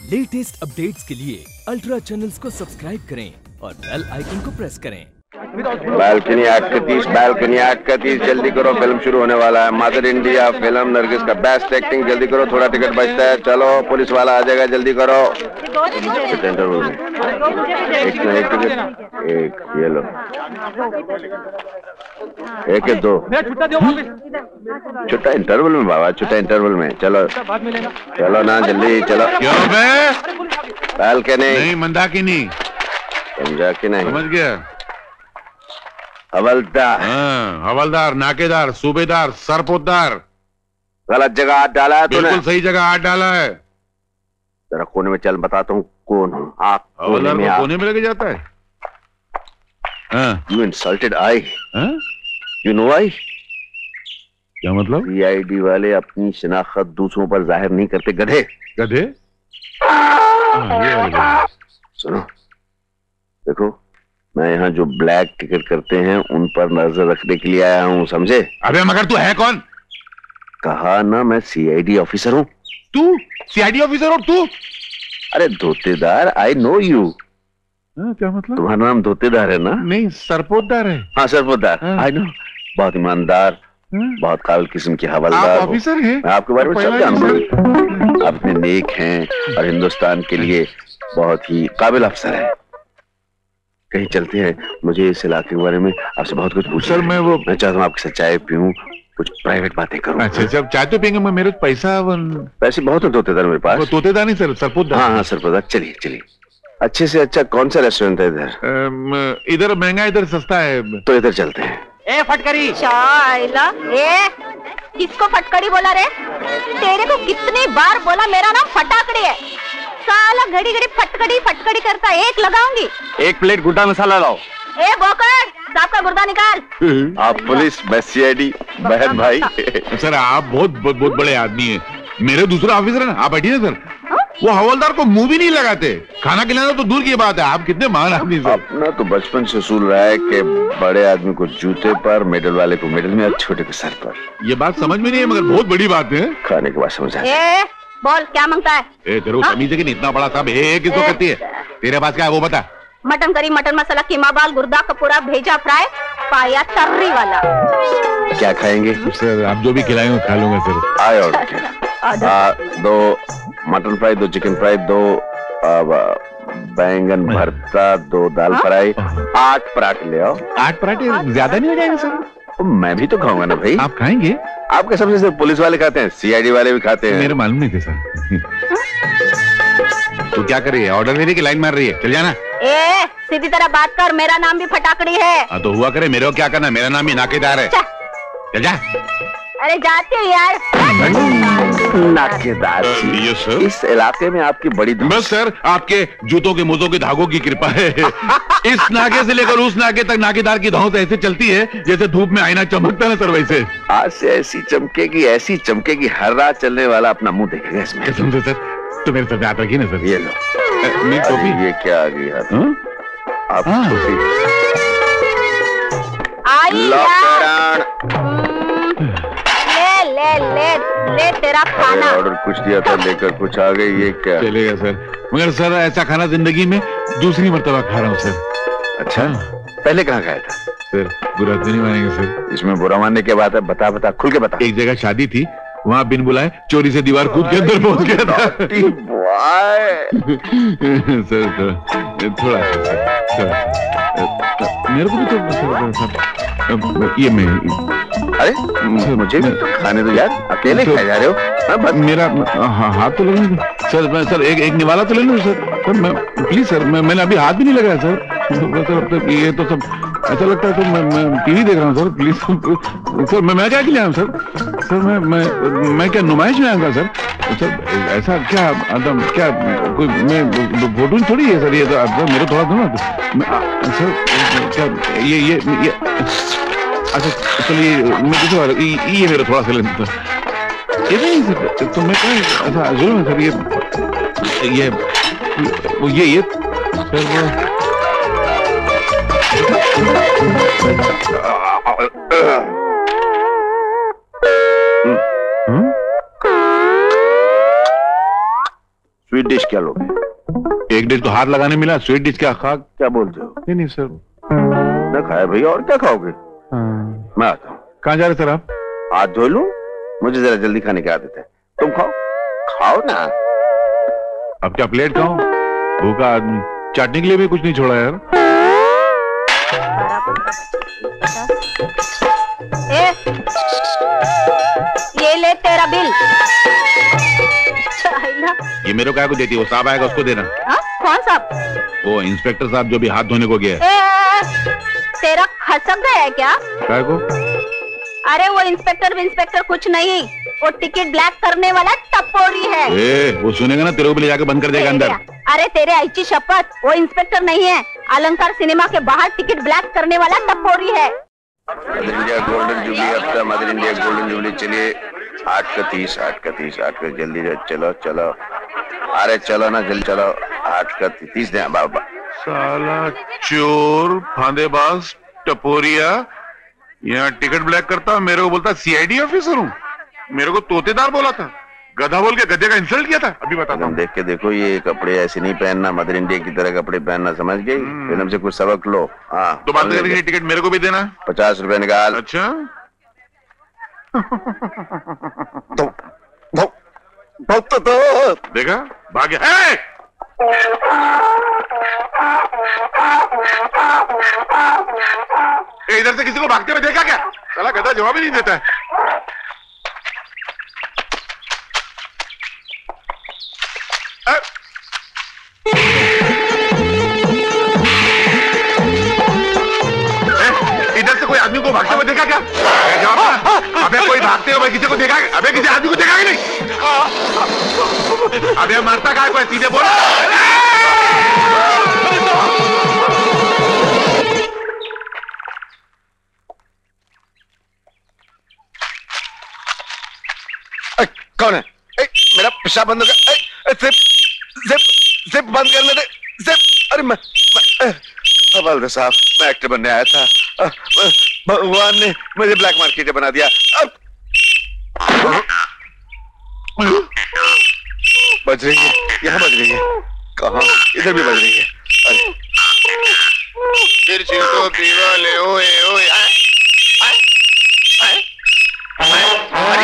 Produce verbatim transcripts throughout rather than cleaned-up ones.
Latest updates के लिए ultra channels को सब्सक्राइब करें और बेल आइकन को प्रेस करें। बालकनी आठ का तीस, बालकनी आठ का तीस, जल्दी करो, फिल्म शुरू होने वाला है। मदर इंडिया फिल्म, नरगिस का बेस्ट एक्टिंग, जल्दी करो, थोड़ा टिकट बचता है। चलो, पुलिस वाला आ जाएगा, जल्दी करो। इंटरवल में एक ना एक टिकट, एक ये लो, एक है दो, छुट्टा इंटरवल में बाबा, छुट्टा इंटरवल में। चलो चलो ना, जल्दी चलो। क्यों बे? बालकनी नहीं, मंदाकिनी। समझा कि नहीं? समझ गया। हवलदार। हाँ, हवलदार, नाकेदार, सूबेदार, सरपोतदार। गलत जगह हाथ डाला है तूने। बिल्कुल सही जगह हाथ डाला है। जरा कोने में चल, बताता हूँ कौन हूँ। आप हवलदार को कोने में लेके जाता है। हाँ। You insulted I. हाँ? You know I? क्या मतलब? सी आई डी वाले अपनी शनाख्त दूसरों पर जाहिर नहीं करते, गधे। गधे? हाँ, ये वाले गधे। सुनो, देखो, मैं यहाँ जो ब्लैक टिकट करते हैं उन पर नजर रखने के लिए आया हूँ, समझे? अबे मगर तू है कौन? कहा ना, मैं सी आई डी ऑफिसर हूँ। तू सी आई डी ऑफिसर और तू? अरे धोतेदार, आई नो यू। क्या मतलब? तुम्हारा नाम धोतेदार है ना? नहीं, सरपोतदार है। हाँ, सरपोतदार। आई नो, बहुत ईमानदार, बहुत काबिल किस्म की हवलदार। आप ऑफिसर हैं? मैं आपके बारे में सब जानता हूँ। आप इतने नेक हैं और हिंदुस्तान के लिए बहुत ही काबिल अफसर हैं। कहीं चलते हैं, मुझे इस इलाके के बारे में आपसे बहुत कुछ पूछना है। सर, मैं वो मैं चाहता हूँ आपके साथ चाय पीऊँ, कुछ प्राइवेट बातें करूँ। अच्छा, जब चाय तो पियेंगे, मैं मेरे पैसा वन... पैसे बहुत है धोतेदार मेरे पास। धोतेदार नहीं सर, सरपोतदार। हाँ हाँ, सरपोतदार। चलिए चलिए। अच्छे से अच्छा कौन सा रेस्टोरेंट है इधर? इधर महंगा, इधर सस्ता है। तो इधर चलते हैं। ए फटकड़ी, शाइला, ए किसको फटकड़ी बोला रे? तेरे को कितनी बार बोला मेरा नाम फटाकड़ी है। साला घड़ी घड़ी फटकड़ी फटकड़ी करता, एक लगाऊंगी। एक प्लेट गुड्डा मसाला लाओ। ए बोकर, साहब का गुर्दा निकाल। आप पुलिस, मैं सी आई डी, बहन भाई। सर, आप बहुत बहुत, बहुत बड़े आदमी हैं। मेरे दूसरा ऑफिसर है ना, आप बैठिए सर। हा? वो हवलदार को मुंह भी नहीं लगाते, खाना खिलाना तो दूर की बात है। आप कितने महान आदमी सर। अपना तो बचपन से उसूल रहा है कि बड़े आदमी को जूते पर, मेडल वाले को मेडल में और छोटे को सर पर। ये बात समझ में नहीं है, मगर बहुत बड़ी बात है। खाने के बाद समझ आ ए, बोल क्या मांगता है? ए, तेरे को तमीज है कि नहीं? इतना बड़ा साहब ए किसको कहती है? तेरे पास क्या है वो बता। मटन करी, मटन मसाला, कीमा बाल, गुर्दा कपूरा, भेजा फ्राई, पाया तर्री वाला। क्या खाएंगे? सर, आप जो भी खिलाएंगे खा लूंगा सर। आए ऑर्डर। दो मटन फ्राई, दो चिकन फ्राई, दो बैंगन भरता, दो दाल फ्राई, आठ पराठे ले आओ। आठ पराठे ज्यादा नहीं हो जाएंगे सर? मैं भी तो खाऊंगा ना भाई। आप खाएंगे? आपके सबसे सिर्फ पुलिस वाले खाते हैं, सी आई डी वाले भी खाते हैं। मेरे मालूम नहीं थे सर। तू क्या कर रही है? ऑर्डर दे रही है कि लाइन मार रही है? चल जाना। ए, सीधी तरह बात कर, मेरा नाम भी फटाकड़ी है। हाँ तो हुआ करे, मेरे को क्या करना? मेरा नाम ही नाकेदार है। चल जा। अरे जाती हूँ यार। नाकेदार जी, सर। इस इलाके में आपकी बड़ी बस सर, आपके जूतों के मोजों के धागों की कृपा है। इस नाके से लेकर उस नाके तक नाकेदार की धौंस ऐसे चलती है जैसे धूप में आईना चमकता है ना सर, वैसे। आज से ऐसी चमकेगी, ऐसी चमकेगी, हर रात चलने वाला अपना मुंह देखेगा इसमें। कसम से सर, तो मेरे साथ हाथ रखिए ना सर। ये लो। मेरी टोपी। ये क्या आ गई हाथ? आप आई यार। ले ले ले ले तेरा खाना। ऑर्डर कुछ दिया था, लेकर कुछ आ गई, ये क्या? चलेगा सर, मगर सर ऐसा खाना जिंदगी में दूसरी मर्तबा खा रहा हूँ सर। अच्छा, पहले कहाँ खाया था? सर, बुरा तो नहीं मानेंगे सर? इसमें बुरा मानने की बात है, बता बता, खुल के बता। एक जगह शादी थी, वहाँ बिन बुलाए चोरी से दीवार कूद के अंदर पहुंच गया था। सर, सर थोड़ा सर, मेरे को भी तो सर, ये मैं, अरे मुझे भी तो खाने दो यार, अकेले खाए जा रहे हो? मेरा हाथ तो लगने दो सर। मैं सर एक एक निवाला तो ले लूँ सर। सर मैं प्लीज सर, मैं मैंने अभी हाथ भी नहीं लगाया सर। सर ये तो सब ऐसा लगता है तो मैं मैं टीवी देख रहा हूँ सर। प्लीज सर, मैं मैं क्या के लिए आया सर? सर मैं मैं मैं क्या नुमाइश में आऊंगा सर? सर ऐसा क्या एकदम क्या कोई मैं फोटो थोड़ी है सर। ये तो मेरे थोड़ा दो ना सर। क्या ये ये ये अच्छा चलिए, मैं दूसरा ये ये मेरा थोड़ा सा लेता ये नहीं सर। तो मैं क्या ऐसा जरूर सर, ये ये ये ये सर स्वीट डिश क्या लोगे? एक डिश तो हाथ लगाने मिला, स्वीट डिश क्या खा? क्या बोलते हो? नहीं नहीं सर। मैं खाया भैया, और क्या खाओगे? हाँ। मैं आता हूँ। कहाँ जा रहे सर आप? हाथ धो लूं? मुझे जरा जल्दी खाने की आदत है। तुम खाओ खाओ ना। अब क्या प्लेट खाओ? भूखा आदमी, चाटने के लिए भी कुछ नहीं छोड़ा यार। ए, ये ले तेरा बिल। ये मेरे को क्या को देती है? वो साहब आएगा उसको देना। हा? कौन साहब? वो इंस्पेक्टर साहब जो भी हाथ धोने को गया है। ए, तेरा खसक गया है क्या? क्या को? अरे वो इंस्पेक्टर इंस्पेक्टर कुछ नहीं, वो टिकट ब्लैक करने वाला टपोरी है। ए, वो सुनेगा ना तेरे को भी ले जाके बंद कर देगा अंदर। अरे तेरे ऐची शपथ, वो इंस्पेक्टर नहीं है, अलंकार सिनेमा के बाहर टिकट ब्लैक करने वाला टपोरी है। मदर इंडिया गोल्डन जुबली हफ्ता, मदर इंडिया गोल्डन जुबली। चलिए आठ का तीस, आठ का तीस, आठ का जल्दी चलो चलो। अरे चलो ना जल्दी चलो। आठ का तीस दे बाबा। साला चोर, फांदेबाज, टपोरिया, यहाँ टिकट ब्लैक करता, मेरे को बोलता सीआईडी ऑफिसर हूँ। मेरे को तोतेदार बोला था, गधा बोल के गधे का इंसल्ट किया था। अभी बताता हूँ। देख के देखो, ये कपड़े ऐसे नहीं पहनना, मदर इंडिया की तरह कपड़े पहनना, समझ गई? फिल्म से कुछ सबक लो। हाँ तो बात करने की टिकट मेरे को भी देना। पचास रुपए निकाल। अच्छा दो, दो, दो, दो, दो। देखा भाग गया। इधर से किसी को भागते हुए देखा क्या? साला गधा जवाब ही नहीं देता है। इधर से कोई आदमी को भागते हुए देखा क्या? जवाब। अबे कोई भागते हुए किसी को देखा? अबे किसी आदमी को देखा कि नहीं? अबे मरता कहाँ कोई? सीधे बोलो। कौन है? ए, मेरा पेशाब बंद कर। जिप जिप जिप बंद करने दे। जिप। अरे मैं, मैं हवलदार साहब, मैं एक्टर बनने आया था। भगवान ने मुझे ब्लैक मार्केट बना दिया। अब बज रही है, यहाँ बज रही है। कहाँ? इधर भी बज रही है। अरे फिर तो दीवाले ओए ओए। अरे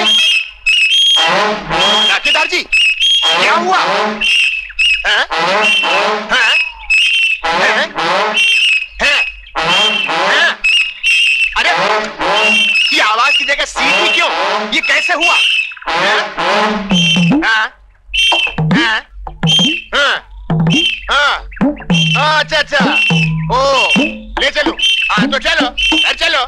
ठेकेदार जी, क्या हुआ? हैं? हैं? हैं? हैं? हैं? अरे ये आवाज की जगह सीटी क्यों? ये कैसे हुआ? हैं? हैं? हैं? हैं? हाँ, अच्छा अच्छा। ओ, ले चलो। हाँ तो चलो, चलो।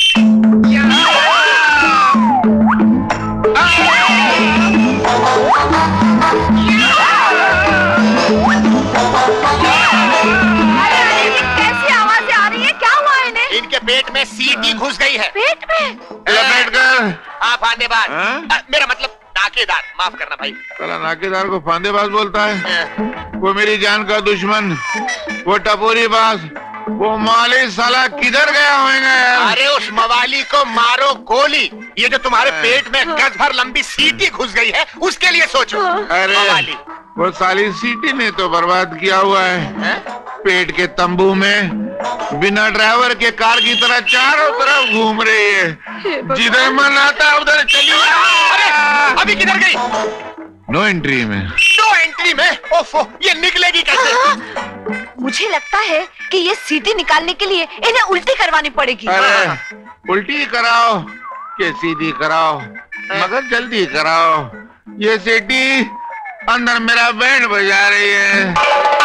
इनके पेट में सीटी घुस गई है। पेट में? लपेट कर। हाँ फांदेबाज। मेरा मतलब नाकेदार, माफ करना भाई। साला नाकेदार को फांदेबाज बोलता है? वो मेरी जान का दुश्मन, वो टपोरी बाज, वो माली साला किधर गया होगा यार? अरे उस मवाली को मारो गोली। ये जो तुम्हारे पेट में गज भर लंबी सीटी घुस गई है, उसके लिए सोचो। अरे मवाली। वो साली सीटी ने तो बर्बाद किया हुआ है, है? पेट के तंबू में बिना ड्राइवर के कार की तरह चारों तरफ घूम रही है। जिधर मन आता उधर चली। अरे अभी किधर गई? नो एंट्री में। नो एंट्री में? ओफो, ये निकलेगी कैसे? मुझे लगता है कि ये सीटी निकालने के लिए इन्हें उल्टी करवानी पड़ेगी। अरे उल्टी कराओ के सीधी कराओ, मगर जल्दी कराओ। ये सीटी अंदर मेरा बैंड बजा रही है।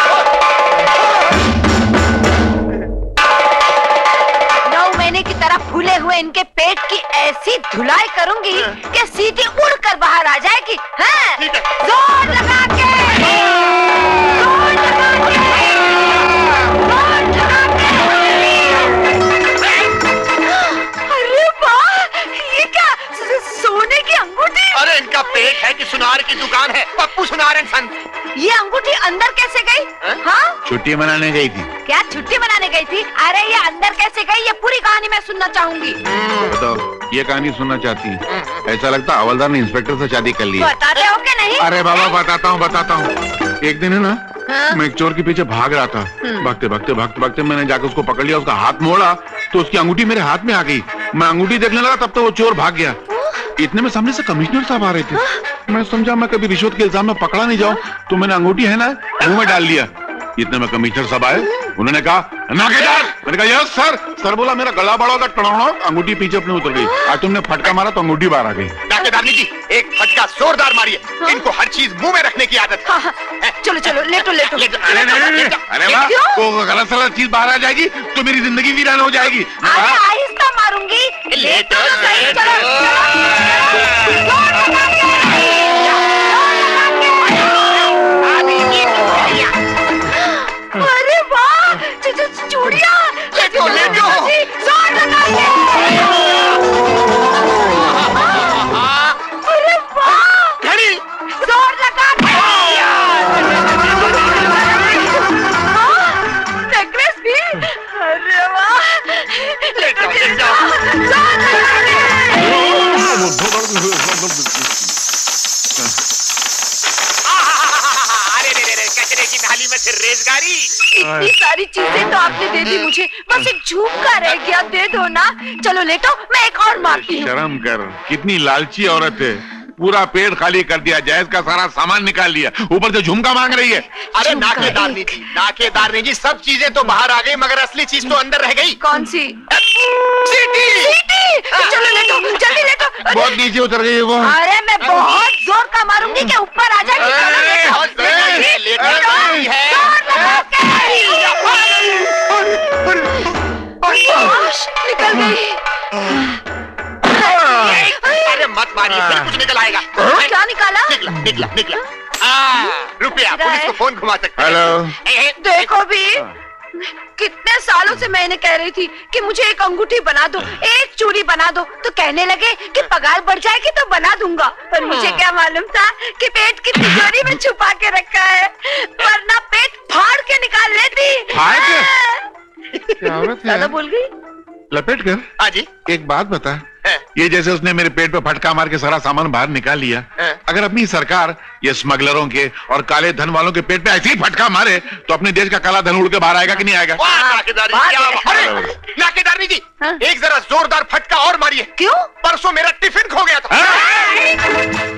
नौ महीने की तरह फूले हुए इनके पेट की ऐसी धुलाई करूंगी कि सीटी उड़कर बाहर आ जाएगी। हाँ? जोर लगा के, जोर लगा के, जोर लगा के। अरे वाह, ये क्या सोने की अंगूठी? अरे इनका पेट है कि सुनार की दुकान है? पप्पू सुनार एंड सन। ये अंगूठी अंदर कैसे गई? हाँ, छुट्टी मनाने गई थी। क्या छुट्टी मनाने गई थी? अरे ये अंदर कैसे गई, ये पूरी कहानी मैं सुनना चाहूंगी। बताओ, ये कहानी सुनना चाहती है? ऐसा लगता है हवलदार ने इंस्पेक्टर से शादी कर ली। बताते हो कि नहीं? अरे बाबा बताता हूँ बताता हूँ। एक दिन है ना, हाँ? मैं एक चोर के पीछे भाग रहा था। भागते भागते भागते भागते मैंने जाकर उसको पकड़ लिया, उसका हाथ मोड़ा तो उसकी अंगूठी मेरे हाथ में आ गई। मैं अंगूठी देखने लगा तब तो वो चोर भाग गया। इतने में सामने से कमिश्नर साहब आ रहे थे। मैं समझा मैं कभी रिश्वत के इल्जाम में पकड़ा नहीं जाऊं, तो मैंने अंगूठी है ना मुंह में डाल लिया। इतने में कमिश्नर साहब आए, उन्होंने कहा नाकेदार। मैंने कहा यस सर। सर बोला मेरा गला बड़ा होगा, टड़ाउड़ा अंगूठी पीछे अपने उतर गई। आज तुमने फटका मारा तो अंगूठी बाहर आ गई। नाकेदारनी जी, एक फटका जोरदार मारिए। हाँ? इनको हर चीज मुंह में रखने की आदत है। हाँ, हाँ। चलो चलो लेटो लेटो। अरे नहीं, अरे वाह, तो गलत सलत चीज बाहर आ जाएगी तो मेरी जिंदगी वीरान हो जाएगी। आहिस्ता मारूंगी। लेटो अरे वाह, चूड़िया लेटो लेटो। अरे वाह, घड़ी जोर लगा। नेकलेस भी। अरे वाह, लेटो लेटो। अरे रे रे, कचरे की नाली में से रेजगारी। इतनी सारी चीजें तो आपने दे दी मुझे, बस एक झुमका रह गया, दे दो ना। चलो लेटो, मैं एक और मांगती हूँ। शर्म कर, कितनी लालची औरत है। पूरा पेट खाली कर दिया, जायज का सारा सामान निकाल लिया, ऊपर से झुमका मांग रही है। अरे नाकेदारनी जी, नाकेदारनी जी, सब चीजें तो बाहर आ गई मगर असली चीज तो अंदर रह गई। कौन सी? सीटी। सीटी। चलो लेटो, जल्दी लेटो। बहुत नीचे उतर गई वो। अरे मैं बहुत जोर का मारूंगी कि ऊपर आ जाएगी। निकल गई। अरे मत मारिए, फिर कुछ निकल आएगा। क्या निकाला? निकला निकला निकला। रुपया, पुलिस को फोन घुमा सकते हैं। हेलो, देखो भी, कितने सालों से मैं इन्हें कह रही थी कि मुझे एक अंगूठी बना दो, एक चूड़ी बना दो, तो कहने लगे कि पगार बढ़ जाएगी तो बना दूंगा। पर मुझे क्या मालूम था कि पेट की तिजोरी में छुपा के रखा है, वरना पेट फाड़ के निकाल लेती। फाड़ के? क्या औरत है? ज्यादा बोल गई। लपेट कर। हाँ जी। एक बात बता, है? ये जैसे उसने मेरे पेट पे फटका मार के सारा सामान बाहर निकाल लिया, है? अगर अपनी सरकार ये स्मगलरों के और काले धन वालों के पेट पे ऐसे ही फटका मारे तो अपने देश का काला धन उड़ के बाहर आएगा कि नहीं आएगा? वाह नाकेदारनी, क्या बात। अरे नाकेदारनी जी, हाँ? एक जरा जोरदार फटका और मारिए। क्यों? परसों मेरा टिफिन खो गया था।